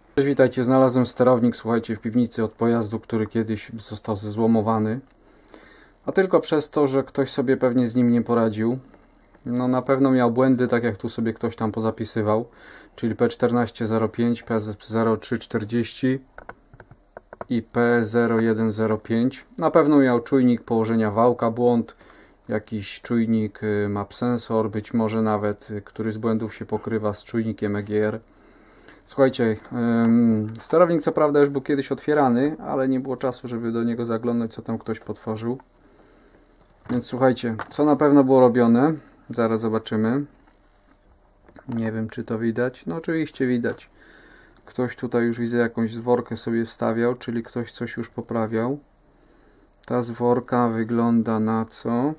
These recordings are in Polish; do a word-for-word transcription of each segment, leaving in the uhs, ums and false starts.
Cześć, witajcie, znalazłem sterownik, słuchajcie, w piwnicy od pojazdu, który kiedyś został zezłomowany. A tylko przez to, że ktoś sobie pewnie z nim nie poradził. No na pewno miał błędy, tak jak tu sobie ktoś tam pozapisywał. Czyli P czternaście zero pięć, P zero trzy czterdzieści i P zero jeden zero pięć. Na pewno miał czujnik położenia wałka błąd, jakiś czujnik map sensor, być może nawet któryś z błędów się pokrywa z czujnikiem E G R. Słuchajcie, sterownik co prawda już był kiedyś otwierany, ale nie było czasu, żeby do niego zaglądać, co tam ktoś potworzył. Więc słuchajcie, co na pewno było robione, zaraz zobaczymy. Nie wiem, czy to widać. No oczywiście widać. Ktoś tutaj już widzę jakąś zworkę sobie wstawiał, czyli ktoś coś już poprawiał. Ta zworka wygląda na co?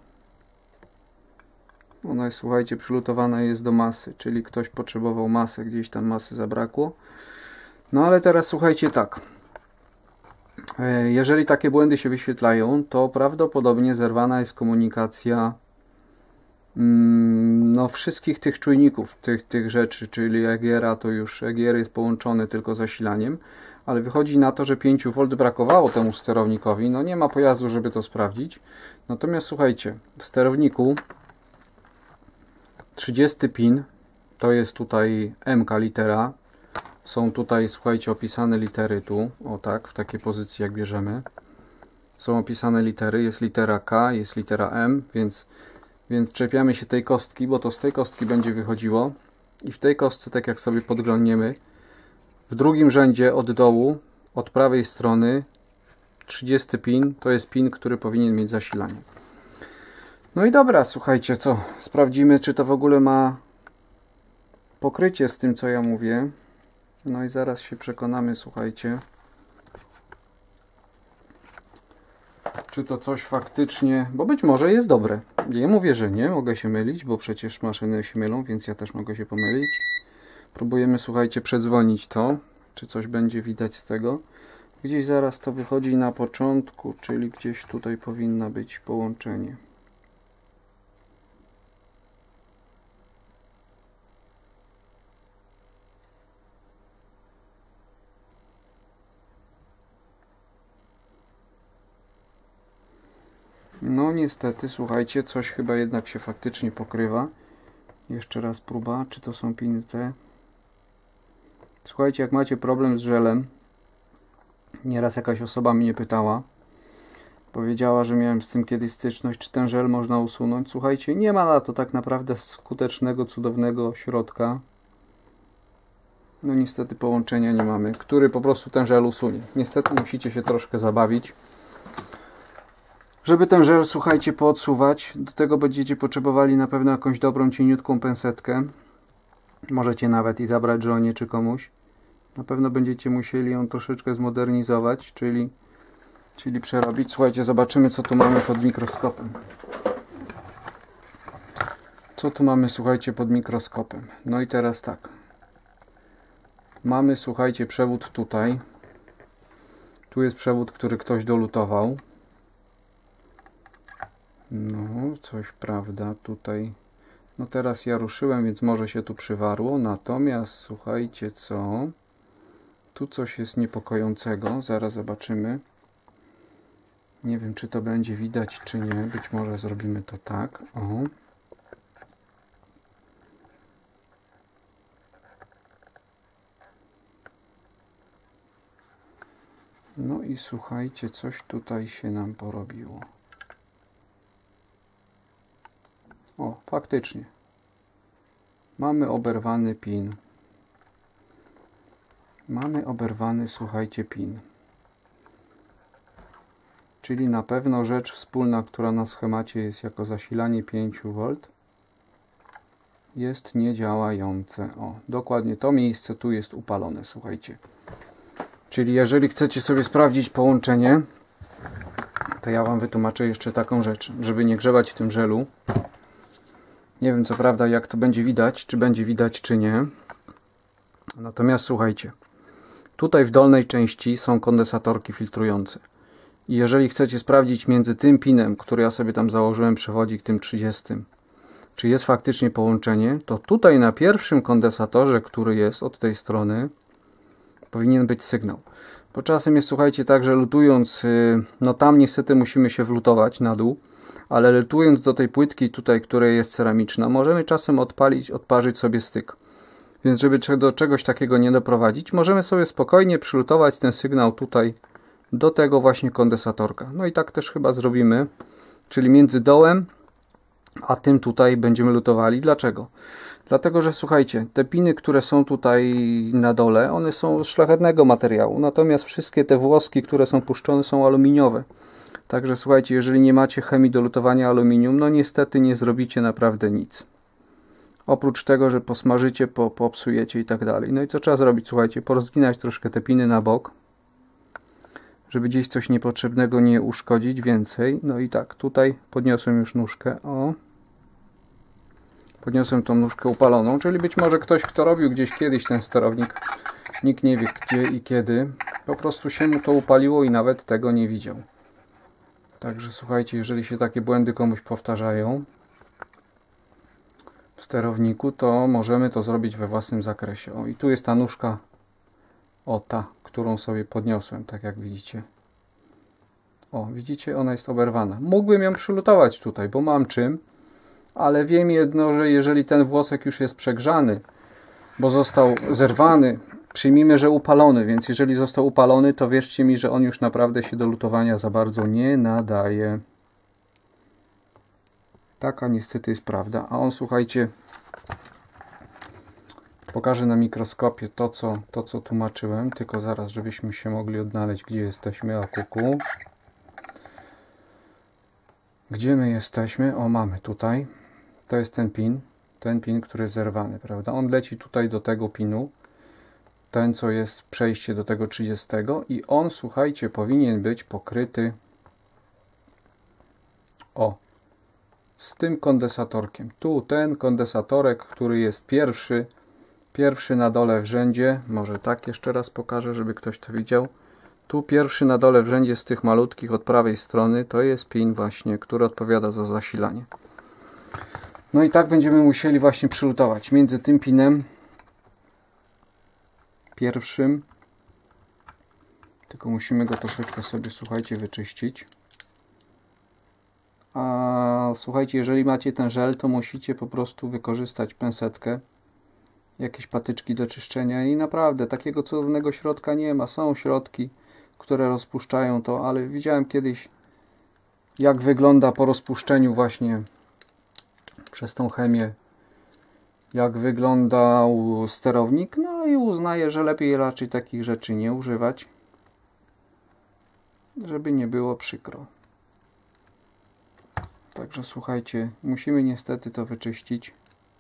Ona jest, słuchajcie, przylutowana jest do masy, czyli ktoś potrzebował masę, gdzieś tam masy zabrakło. No ale teraz słuchajcie tak. Jeżeli takie błędy się wyświetlają, to prawdopodobnie zerwana jest komunikacja no, wszystkich tych czujników, tych, tych rzeczy, czyli E G R a to już E G R jest połączony tylko zasilaniem, ale wychodzi na to, że pięć wolt brakowało temu sterownikowi. No nie ma pojazdu, żeby to sprawdzić. Natomiast słuchajcie, w sterowniku trzydziesty pin, to jest tutaj M K litera. Są tutaj, słuchajcie, opisane litery tu, o tak, w takiej pozycji jak bierzemy. Są opisane litery, jest litera K, jest litera M, więc, więc czepiamy się tej kostki, bo to z tej kostki będzie wychodziło. I w tej kostce, tak jak sobie podglądniemy, w drugim rzędzie od dołu, od prawej strony, trzydziesty pin, to jest pin, który powinien mieć zasilanie. No i dobra, słuchajcie, co? Sprawdzimy, czy to w ogóle ma pokrycie z tym, co ja mówię. No i zaraz się przekonamy, słuchajcie, czy to coś faktycznie, bo być może jest dobre. Nie mówię, że nie, mogę się mylić, bo przecież maszyny się mylą, więc ja też mogę się pomylić. Próbujemy, słuchajcie, przedzwonić to, czy coś będzie widać z tego. Gdzieś zaraz to wychodzi na początku, czyli gdzieś tutaj powinno być połączenie. No niestety, słuchajcie, coś chyba jednak się faktycznie pokrywa. Jeszcze raz próba, czy to są piny te. Słuchajcie, jak macie problem z żelem, nieraz jakaś osoba mnie pytała, powiedziała, że miałem z tym kiedyś styczność, czy ten żel można usunąć. Słuchajcie, nie ma na to tak naprawdę skutecznego, cudownego środka. No niestety połączenia nie mamy, który po prostu ten żel usunie. Niestety musicie się troszkę zabawić, żeby ten żel, słuchajcie, poodsuwać. Do tego będziecie potrzebowali na pewno jakąś dobrą, cieniutką pensetkę. Możecie nawet i zabrać żonie czy komuś. Na pewno będziecie musieli ją troszeczkę zmodernizować, czyli, czyli przerobić. Słuchajcie, zobaczymy, co tu mamy pod mikroskopem. Co tu mamy, słuchajcie, pod mikroskopem? No i teraz tak. Mamy, słuchajcie, przewód tutaj. Tu jest przewód, który ktoś dolutował. No, coś prawda tutaj. No teraz ja ruszyłem, więc może się tu przywarło. Natomiast słuchajcie, co? Tu coś jest niepokojącego. Zaraz zobaczymy. Nie wiem, czy to będzie widać, czy nie. Być może zrobimy to tak. O. No i słuchajcie, coś tutaj się nam porobiło. O, faktycznie. Mamy oberwany pin. Mamy oberwany, słuchajcie, pin. Czyli na pewno rzecz wspólna, która na schemacie jest jako zasilanie pięć wolt, jest niedziałające. O, dokładnie to miejsce tu jest upalone, słuchajcie. Czyli jeżeli chcecie sobie sprawdzić połączenie, to ja Wam wytłumaczę jeszcze taką rzecz, żeby nie grzebać w tym żelu. Nie wiem co prawda, jak to będzie widać, czy będzie widać, czy nie. Natomiast słuchajcie, tutaj w dolnej części są kondensatorki filtrujące. I jeżeli chcecie sprawdzić między tym pinem, który ja sobie tam założyłem, przewodzik tym trzydziestym, czy jest faktycznie połączenie, to tutaj na pierwszym kondensatorze, który jest od tej strony, powinien być sygnał. Bo czasem jest, słuchajcie, tak, że lutując, no tam niestety musimy się wlutować na dół, ale lutując do tej płytki tutaj, która jest ceramiczna, możemy czasem odpalić, odparzyć sobie styk. Więc żeby do czegoś takiego nie doprowadzić, możemy sobie spokojnie przylutować ten sygnał tutaj do tego właśnie kondensatorka. No i tak też chyba zrobimy, czyli między dołem a tym tutaj będziemy lutowali. Dlaczego? Dlatego, że słuchajcie, te piny, które są tutaj na dole, one są z szlachetnego materiału, natomiast wszystkie te włoski, które są puszczone, są aluminiowe. Także słuchajcie, jeżeli nie macie chemii do lutowania aluminium, no niestety nie zrobicie naprawdę nic. Oprócz tego, że posmażycie, po, popsujecie i tak dalej. No i co trzeba zrobić? Słuchajcie, porozginać troszkę te piny na bok, żeby gdzieś coś niepotrzebnego nie uszkodzić więcej. No i tak, tutaj podniosłem już nóżkę, o. Podniosłem tą nóżkę upaloną, czyli być może ktoś, kto robił gdzieś kiedyś ten sterownik, nikt nie wie gdzie i kiedy, po prostu się mu to upaliło i nawet tego nie widział. Także słuchajcie, jeżeli się takie błędy komuś powtarzają w sterowniku, to możemy to zrobić we własnym zakresie. O, i tu jest ta nóżka, o ta, którą sobie podniosłem, tak jak widzicie. O, widzicie, ona jest oberwana. Mógłbym ją przylutować tutaj, bo mam czym, ale wiem jedno, że jeżeli ten włosek już jest przegrzany, bo został zerwany, przyjmijmy, że upalony, więc jeżeli został upalony, to wierzcie mi, że on już naprawdę się do lutowania za bardzo nie nadaje. Taka niestety jest prawda. A on, słuchajcie, pokażę na mikroskopie to, co, to, co tłumaczyłem, tylko zaraz, żebyśmy się mogli odnaleźć, gdzie jesteśmy. A kuku. Gdzie my jesteśmy? O, mamy tutaj. To jest ten pin. Ten pin, który jest zerwany, prawda? On leci tutaj do tego pinu. Ten, co jest przejście do tego trzydziestego. I on, słuchajcie, powinien być pokryty o, z tym kondensatorkiem. Tu ten kondensatorek, który jest pierwszy, pierwszy na dole w rzędzie. Może tak jeszcze raz pokażę, żeby ktoś to widział. Tu pierwszy na dole w rzędzie z tych malutkich od prawej strony to jest pin właśnie, który odpowiada za zasilanie. No i tak będziemy musieli właśnie przylutować między tym pinem pierwszym, tylko musimy go troszeczkę sobie, słuchajcie, wyczyścić. A słuchajcie, jeżeli macie ten żel, to musicie po prostu wykorzystać pensetkę, jakieś patyczki do czyszczenia i naprawdę takiego cudownego środka nie ma. Są środki, które rozpuszczają to, ale widziałem kiedyś, jak wygląda po rozpuszczeniu właśnie przez tą chemię, jak wyglądał sterownik, no i uznaję, że lepiej raczej takich rzeczy nie używać, żeby nie było przykro. Także słuchajcie, musimy niestety to wyczyścić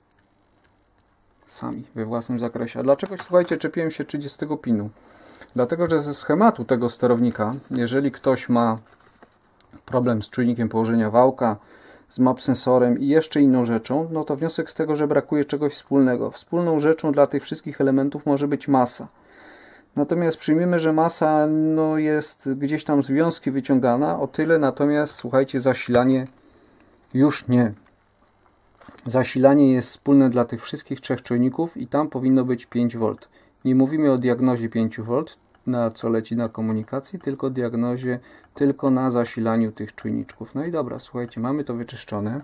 sami, we własnym zakresie. A dlaczego, słuchajcie, czepiłem się trzydziestego pinu? Dlatego, że ze schematu tego sterownika, jeżeli ktoś ma problem z czujnikiem położenia wałka, z map sensorem i jeszcze inną rzeczą, no to wniosek z tego, że brakuje czegoś wspólnego. Wspólną rzeczą dla tych wszystkich elementów może być masa. Natomiast przyjmiemy, że masa no, jest gdzieś tam z wiązki wyciągana, o tyle, natomiast słuchajcie, zasilanie już nie. Zasilanie jest wspólne dla tych wszystkich trzech czujników i tam powinno być pięć wolt. Nie mówimy o diagnozie pięć wolt, na co leci na komunikacji, tylko diagnozie, tylko na zasilaniu tych czujniczków. No i dobra, słuchajcie, mamy to wyczyszczone.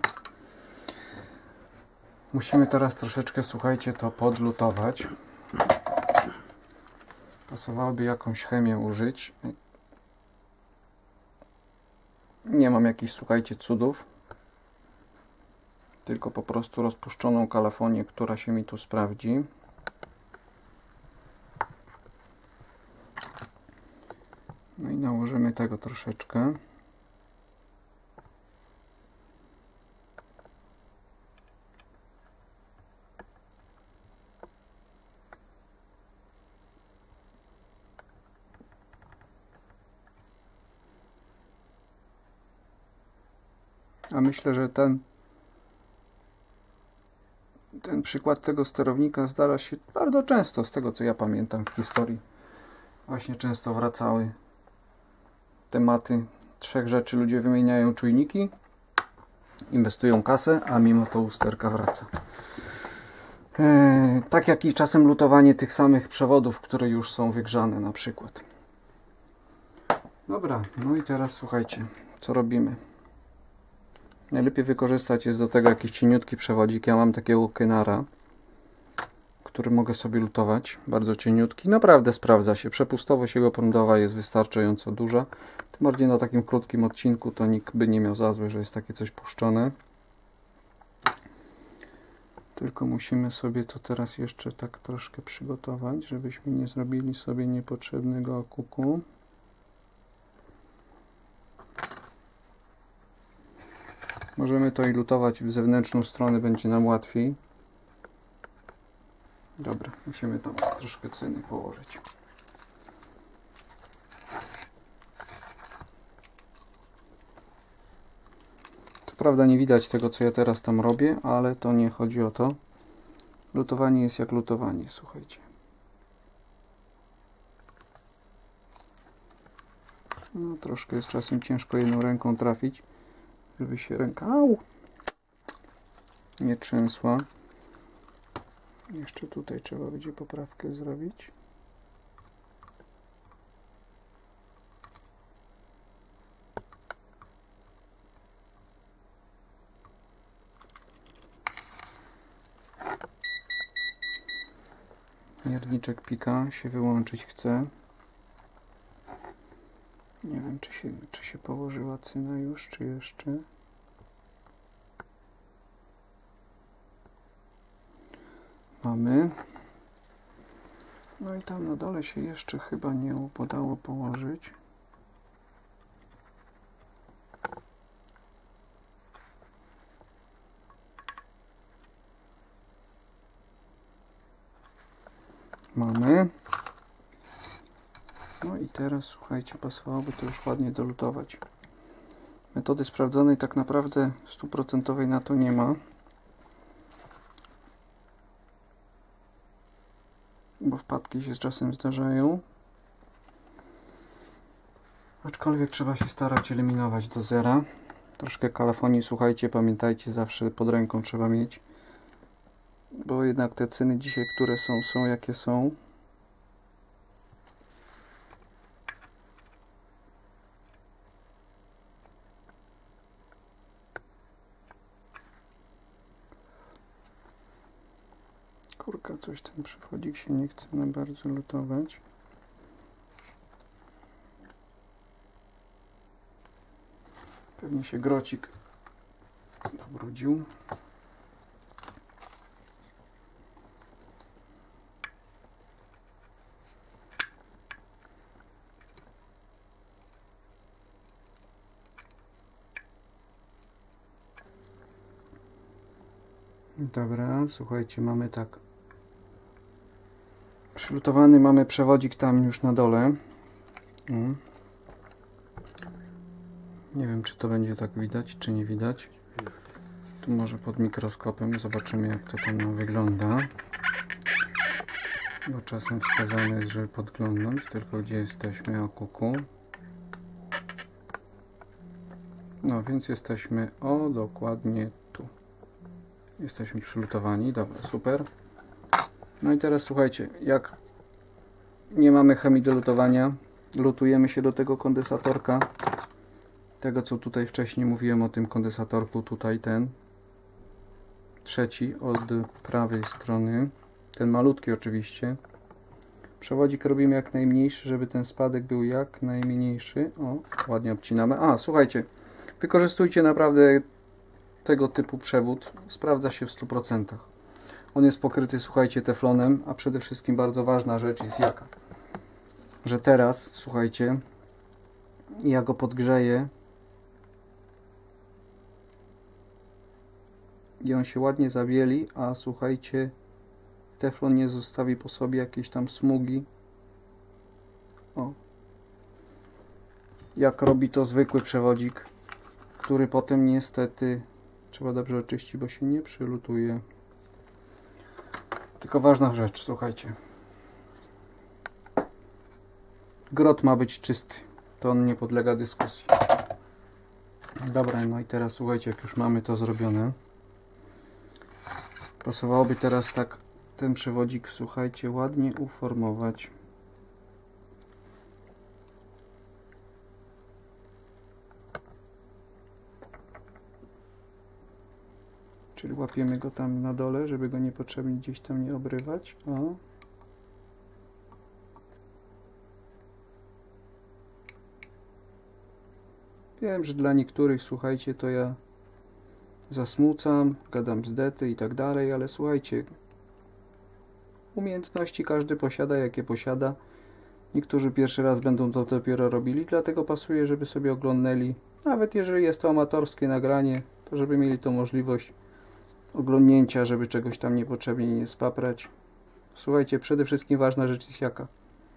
Musimy teraz troszeczkę, słuchajcie, to podlutować. Pasowałoby jakąś chemię użyć. Nie mam jakichś, słuchajcie, cudów. Tylko po prostu rozpuszczoną kalafonię, która się mi tu sprawdzi. No i nałożymy tego troszeczkę. A myślę, że ten ten przykład tego sterownika zdarza się bardzo często, z tego co ja pamiętam w historii. Właśnie często wracały tematy trzech rzeczy. Ludzie wymieniają czujniki, inwestują kasę, a mimo to usterka wraca. Eee, tak jak i czasem lutowanie tych samych przewodów, które już są wygrzane na przykład. Dobra, no i teraz słuchajcie, co robimy. Najlepiej wykorzystać jest do tego jakiś cieniutki przewodzik. Ja mam takiego Kenara, który mogę sobie lutować. Bardzo cieniutki. Naprawdę sprawdza się. Przepustowość jego prądowa jest wystarczająco duża. Tym bardziej na takim krótkim odcinku to nikt by nie miał za złe, że jest takie coś puszczone. Tylko musimy sobie to teraz jeszcze tak troszkę przygotować, żebyśmy nie zrobili sobie niepotrzebnego okuku. Możemy to i lutować w zewnętrzną stronę, będzie nam łatwiej. Dobra, musimy tam troszkę cyny położyć. Co prawda nie widać tego, co ja teraz tam robię, ale to nie chodzi o to. Lutowanie jest jak lutowanie, słuchajcie. No, troszkę jest czasem ciężko jedną ręką trafić, żeby się ręka au, nie trzęsła. Jeszcze tutaj trzeba będzie poprawkę zrobić. Mierniczek pika, się wyłączyć chce. Nie wiem, czy się, czy się położyła cyna już, czy jeszcze. Mamy. No i tam na dole się jeszcze chyba nie udało położyć. Mamy. No i teraz słuchajcie, pasowałoby to już ładnie dolutować. Metody sprawdzonej tak naprawdę stuprocentowej na to nie ma. Bo wpadki się z czasem zdarzają. Aczkolwiek trzeba się starać eliminować do zera. Troszkę kalafonii, słuchajcie, pamiętajcie, zawsze pod ręką trzeba mieć. Bo jednak te cyny dzisiaj, które są, są jakie są. Kurka, coś ten przewodzik się nie chce na bardzo lutować. Pewnie się grocik pobrudził. Dobra, słuchajcie, mamy tak. Przylutowany mamy przewodzik tam już na dole. Mm. Nie wiem, czy to będzie tak widać, czy nie widać. Tu może pod mikroskopem zobaczymy, jak to tam nam wygląda. Bo czasem wskazane jest, żeby podglądnąć, tylko gdzie jesteśmy, o kuku. No więc jesteśmy, o dokładnie tu. Jesteśmy przylutowani, dobra, super. No i teraz słuchajcie, jak nie mamy chemii do lutowania, lutujemy się do tego kondensatorka. Tego, co tutaj wcześniej mówiłem o tym kondensatorku, tutaj ten trzeci od prawej strony, ten malutki oczywiście. Przewodzik robimy jak najmniejszy, żeby ten spadek był jak najmniejszy. O, ładnie obcinamy. A, słuchajcie, wykorzystujcie naprawdę tego typu przewód. Sprawdza się w stu procentach. On jest pokryty, słuchajcie, teflonem, a przede wszystkim bardzo ważna rzecz jest jaka? Że teraz, słuchajcie, ja go podgrzeję i on się ładnie zabieli, a słuchajcie, teflon nie zostawi po sobie jakieś tam smugi. O. Jak robi to zwykły przewodzik, który potem niestety trzeba dobrze oczyścić, bo się nie przylutuje. Tylko ważna rzecz, słuchajcie. Grot ma być czysty. To on nie podlega dyskusji. Dobra, no i teraz słuchajcie, jak już mamy to zrobione, pasowałoby teraz tak ten przewodzik, słuchajcie, ładnie uformować. Czyli łapiemy go tam na dole, żeby go niepotrzebnie gdzieś tam nie obrywać. O. Wiem, że dla niektórych, słuchajcie, to ja zasmucam, gadam bzdety i tak dalej, ale słuchajcie, umiejętności każdy posiada, jakie posiada. Niektórzy pierwszy raz będą to dopiero robili, dlatego pasuje, żeby sobie oglądnęli. Nawet jeżeli jest to amatorskie nagranie, to żeby mieli tą możliwość oglądnięcia, żeby czegoś tam niepotrzebnie nie spaprać. Słuchajcie, przede wszystkim ważna rzecz jest jaka.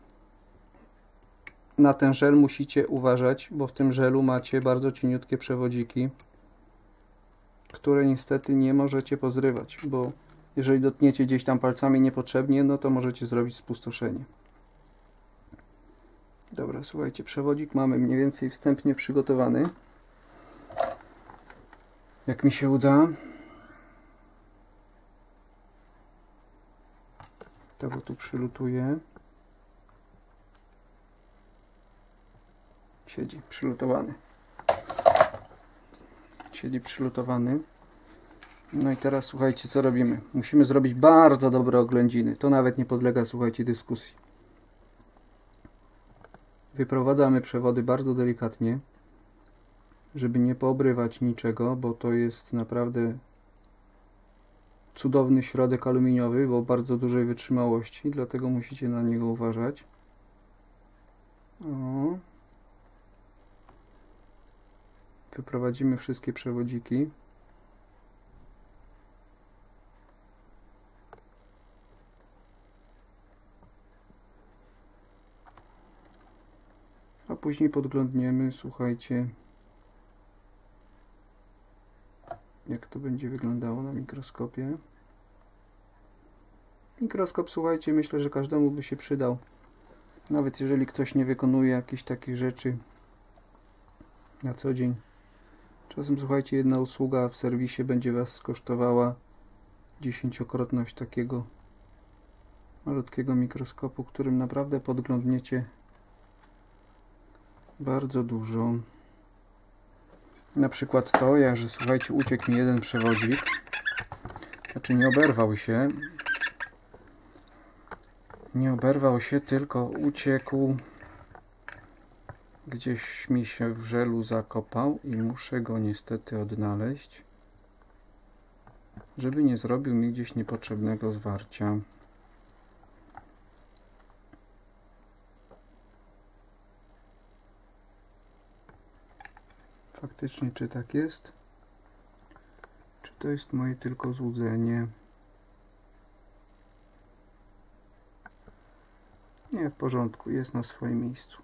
Na ten żel musicie uważać, bo w tym żelu macie bardzo cieniutkie przewodziki, które niestety nie możecie pozrywać, bo jeżeli dotkniecie gdzieś tam palcami niepotrzebnie, no to możecie zrobić spustoszenie. Dobra, słuchajcie, przewodzik mamy mniej więcej wstępnie przygotowany. Jak mi się uda, to go tu przylutuję. Siedzi przylutowany. Siedzi przylutowany. No i teraz słuchajcie, co robimy. Musimy zrobić bardzo dobre oględziny. To nawet nie podlega, słuchajcie, dyskusji. Wyprowadzamy przewody bardzo delikatnie, żeby nie poobrywać niczego, bo to jest naprawdę cudowny środek aluminiowy, bo bardzo dużej wytrzymałości, dlatego musicie na niego uważać. O. Wyprowadzimy wszystkie przewodziki. A później podglądniemy, słuchajcie, jak to będzie wyglądało na mikroskopie. Mikroskop, słuchajcie, myślę, że każdemu by się przydał. Nawet jeżeli ktoś nie wykonuje jakichś takich rzeczy na co dzień. Czasem, słuchajcie, jedna usługa w serwisie będzie Was kosztowała dziesięciokrotność takiego malutkiego mikroskopu, którym naprawdę podglądniecie bardzo dużo. Na przykład to, jak że słuchajcie, uciekł mi jeden przewodzik, znaczy nie oberwał się, nie oberwał się, tylko uciekł, gdzieś mi się w żelu zakopał i muszę go niestety odnaleźć, żeby nie zrobił mi gdzieś niepotrzebnego zwarcia. Faktycznie, czy tak jest? Czy to jest moje tylko złudzenie? Nie, w porządku, jest na swoim miejscu.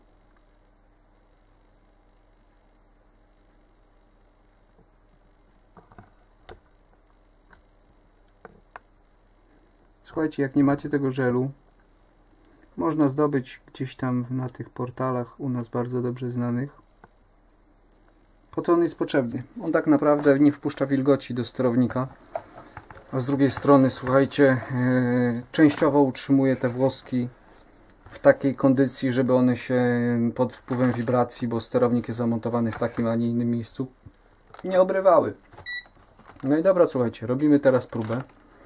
Słuchajcie, jak nie macie tego żelu, można zdobyć gdzieś tam na tych portalach u nas bardzo dobrze znanych. Po to on jest potrzebny. On tak naprawdę nie wpuszcza wilgoci do sterownika, a z drugiej strony, słuchajcie, yy, częściowo utrzymuje te włoski w takiej kondycji, żeby one się pod wpływem wibracji, bo sterownik jest zamontowany w takim, a nie innym miejscu, nie obrywały. No i dobra, słuchajcie, robimy teraz próbę.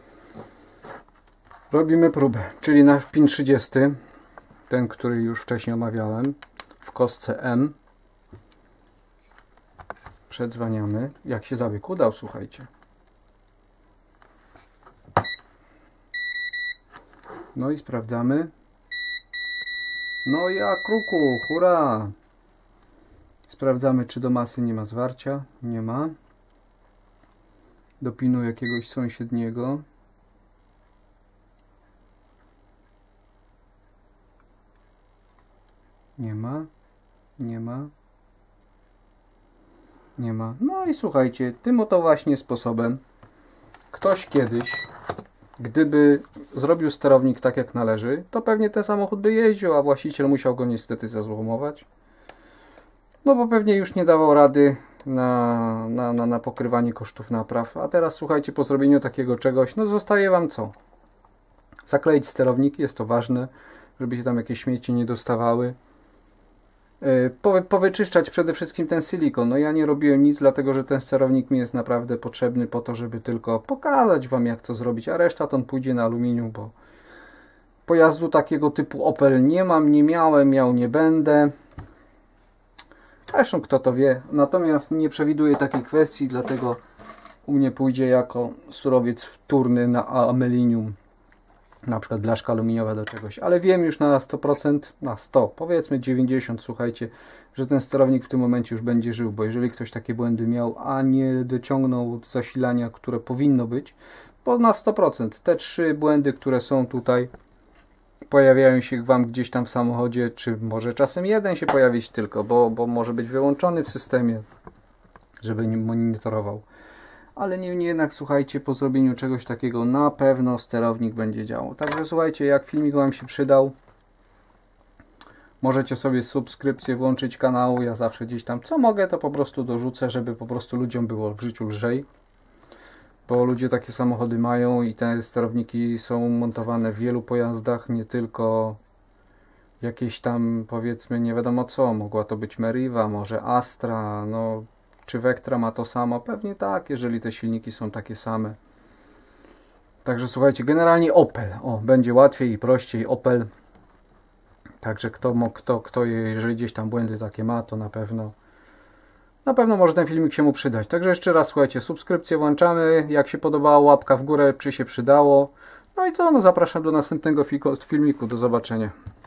Robimy próbę, czyli na pin trzydziesty, ten, który już wcześniej omawiałem, w kostce M. Przedzwaniamy. Jak się zabieg udał, słuchajcie. No i sprawdzamy. No i a kruku, hurra! Sprawdzamy, czy do masy nie ma zwarcia. Nie ma. Do pinu jakiegoś sąsiedniego. Nie ma. Nie ma. Nie ma. No i słuchajcie, tym oto właśnie sposobem ktoś kiedyś, gdyby zrobił sterownik tak jak należy, to pewnie ten samochód by jeździł, a właściciel musiał go niestety zezłomować. No bo pewnie już nie dawał rady na, na, na, na pokrywanie kosztów napraw. A teraz słuchajcie, po zrobieniu takiego czegoś, no zostaje Wam co? Zakleić sterowniki, jest to ważne, żeby się tam jakieś śmieci nie dostawały. Powy, powyczyszczać przede wszystkim ten silikon. No ja nie robiłem nic, dlatego że ten sterownik mi jest naprawdę potrzebny po to, żeby tylko pokazać Wam, jak to zrobić, a reszta to pójdzie na aluminium, bo pojazdu takiego typu Opel nie mam, nie miałem, miał nie będę. Zresztą kto to wie. Natomiast nie przewiduję takiej kwestii, dlatego u mnie pójdzie jako surowiec wtórny na amelinium. Na przykład blaszka aluminiowa do czegoś. Ale wiem już na sto procent, na sto, powiedzmy dziewięćdziesiąt procent, słuchajcie, że ten sterownik w tym momencie już będzie żył, bo jeżeli ktoś takie błędy miał, a nie dociągnął zasilania, które powinno być, bo na sto procent te trzy błędy, które są tutaj, pojawiają się Wam gdzieś tam w samochodzie, czy może czasem jeden się pojawić tylko, bo, bo może być wyłączony w systemie, żeby nie monitorował. Ale niemniej jednak, słuchajcie, po zrobieniu czegoś takiego na pewno sterownik będzie działał. Także słuchajcie, jak filmik Wam się przydał, możecie sobie subskrypcję włączyć kanału. Ja zawsze gdzieś tam co mogę, to po prostu dorzucę, żeby po prostu ludziom było w życiu lżej. Bo ludzie takie samochody mają i te sterowniki są montowane w wielu pojazdach, nie tylko jakieś tam, powiedzmy, nie wiadomo co. Mogła to być Meriva, może Astra, no... Czy Vectra ma to samo? Pewnie tak, jeżeli te silniki są takie same. Także słuchajcie, generalnie Opel. O, będzie łatwiej i prościej Opel. Także kto, kto, kto jeżeli gdzieś tam błędy takie ma, to na pewno na pewno może ten filmik się mu przydać. Także jeszcze raz, słuchajcie, subskrypcję włączamy. Jak się podobało, łapka w górę, czy się przydało. No i co? No zapraszam do następnego filmiku. Do zobaczenia.